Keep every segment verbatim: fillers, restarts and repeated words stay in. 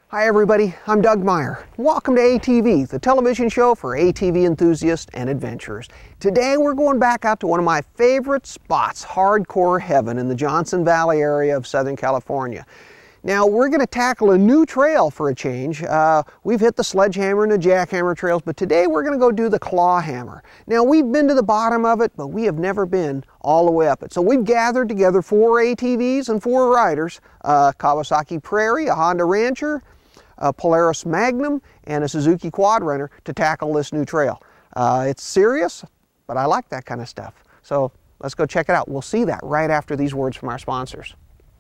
Hi everybody, I'm Doug Meyer. Welcome to A T V, the television show for A T V enthusiasts and adventurers. Today we're going back out to one of my favorite spots, hardcore heaven in the Johnson Valley area of Southern California. Now we're going to tackle a new trail for a change. Uh, we've hit the Sledgehammer and the Jackhammer trails, but today we're going to go do the Clawhammer. Now we've been to the bottom of it, but we have never been all the way up it. So we've gathered together four A T Vs and four riders, uh, Kawasaki Prairie, a Honda Rancher, a Polaris Magnum, and a Suzuki Quad Runner to tackle this new trail. Uh, it's serious, but I like that kind of stuff. So let's go check it out. We'll see that right after these words from our sponsors.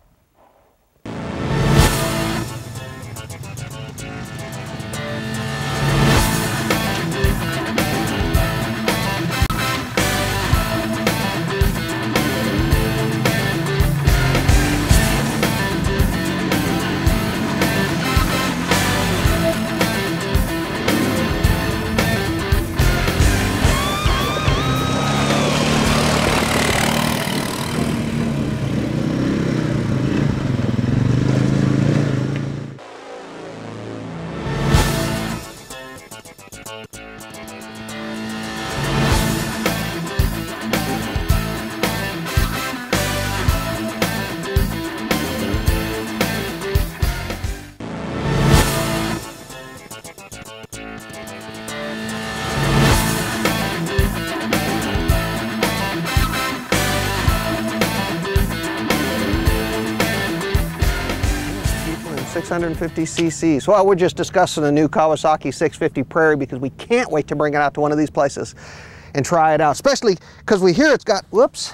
six hundred fifty c c's. Well, we're just discussing the new Kawasaki six fifty Prairie because we can't wait to bring it out to one of these places and try it out, especially because we hear it's got, whoops,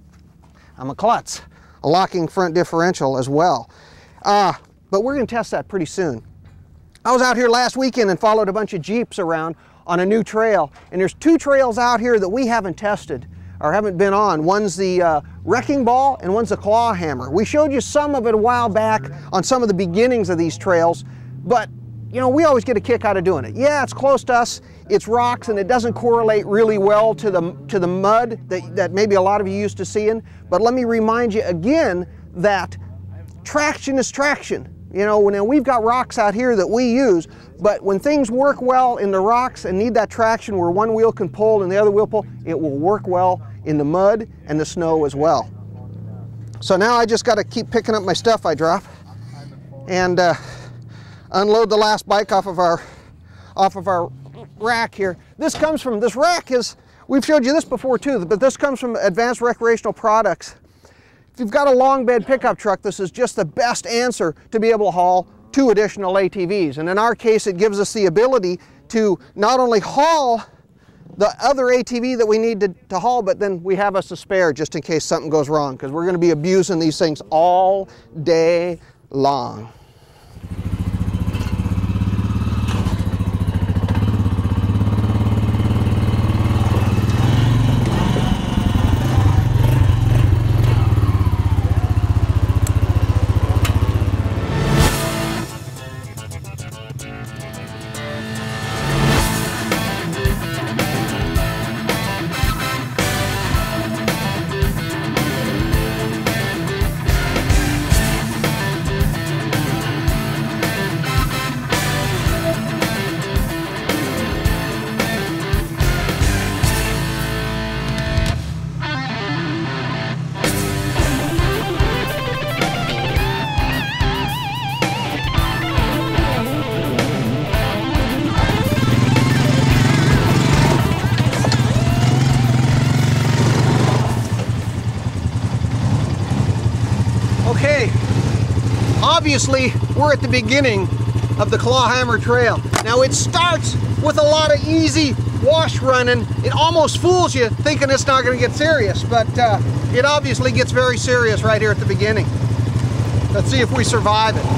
I'm a klutz, a locking front differential as well. Uh, but we're going to test that pretty soon. I was out here last weekend and followed a bunch of Jeeps around on a new trail, and there's two trails out here that we haven't tested or haven't been on. One's the uh, Wrecking Ball and one's the Clawhammer. We showed you some of it a while back on some of the beginnings of these trails, but you know, we always get a kick out of doing it. Yeah, it's close to us, it's rocks, and it doesn't correlate really well to the, to the mud that, that maybe a lot of you used to seeing, but let me remind you again that traction is traction. You know, now we've got rocks out here that we use, but when things work well in the rocks and need that traction where one wheel can pull and the other wheel pull, it will work well in the mud and the snow as well. So now I just got to keep picking up my stuff I drop and uh, unload the last bike off of our off of our rack here. This comes from, this rack is, we've showed you this before too, but this comes from Advanced Recreational Products. If you've got a long bed pickup truck, this is just the best answer to be able to haul two additional A T Vs. And in our case, it gives us the ability to not only haul the other A T V that we need to, to haul, but then we have us a spare just in case something goes wrong, because we're going to be abusing these things all day long. Okay, obviously we're at the beginning of the Clawhammer Trail. Now it starts with a lot of easy wash running. It almost fools you thinking it's not going to get serious, but uh, it obviously gets very serious right here at the beginning. Let's see if we survive it.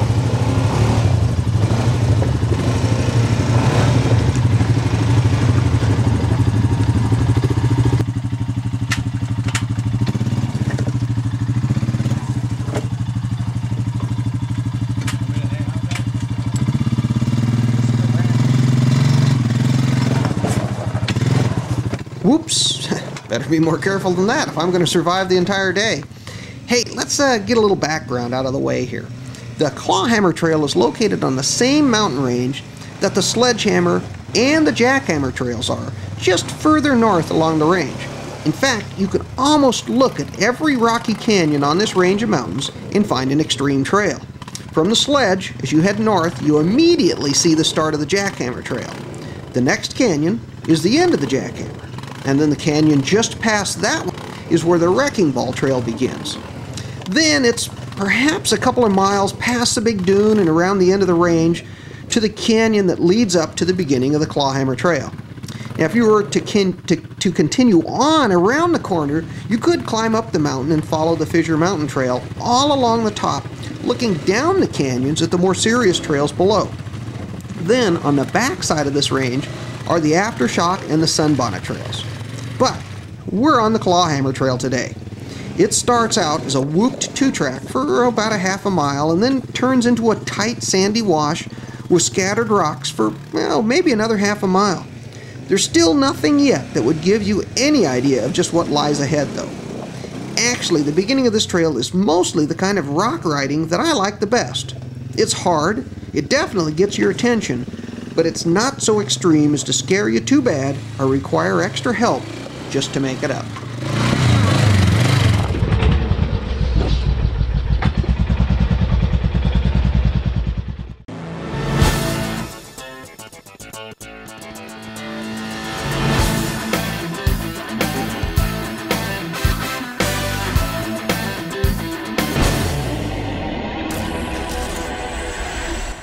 Whoops, better be more careful than that if I'm going to survive the entire day. Hey, let's uh, get a little background out of the way here. The Clawhammer Trail is located on the same mountain range that the Sledgehammer and the Jackhammer trails are, just further north along the range. In fact, you could almost look at every rocky canyon on this range of mountains and find an extreme trail. From the Sledge, as you head north, you immediately see the start of the Jackhammer Trail. The next canyon is the end of the Jackhammer, and then the canyon just past that one is where the Wrecking Ball Trail begins. Then it's perhaps a couple of miles past the Big Dune and around the end of the range to the canyon that leads up to the beginning of the Clawhammer Trail. Now, if you were to, to, to continue on around the corner, you could climb up the mountain and follow the Fissure Mountain Trail all along the top, looking down the canyons at the more serious trails below. Then, on the back side of this range are the Aftershock and the Sunbonnet Trails. But we're on the Clawhammer Trail today. It starts out as a whooped two-track for about a half a mile and then turns into a tight sandy wash with scattered rocks for, well, maybe another half a mile. There's still nothing yet that would give you any idea of just what lies ahead, though. Actually, the beginning of this trail is mostly the kind of rock riding that I like the best. It's hard, it definitely gets your attention, but it's not so extreme as to scare you too bad or require extra help just to make it up.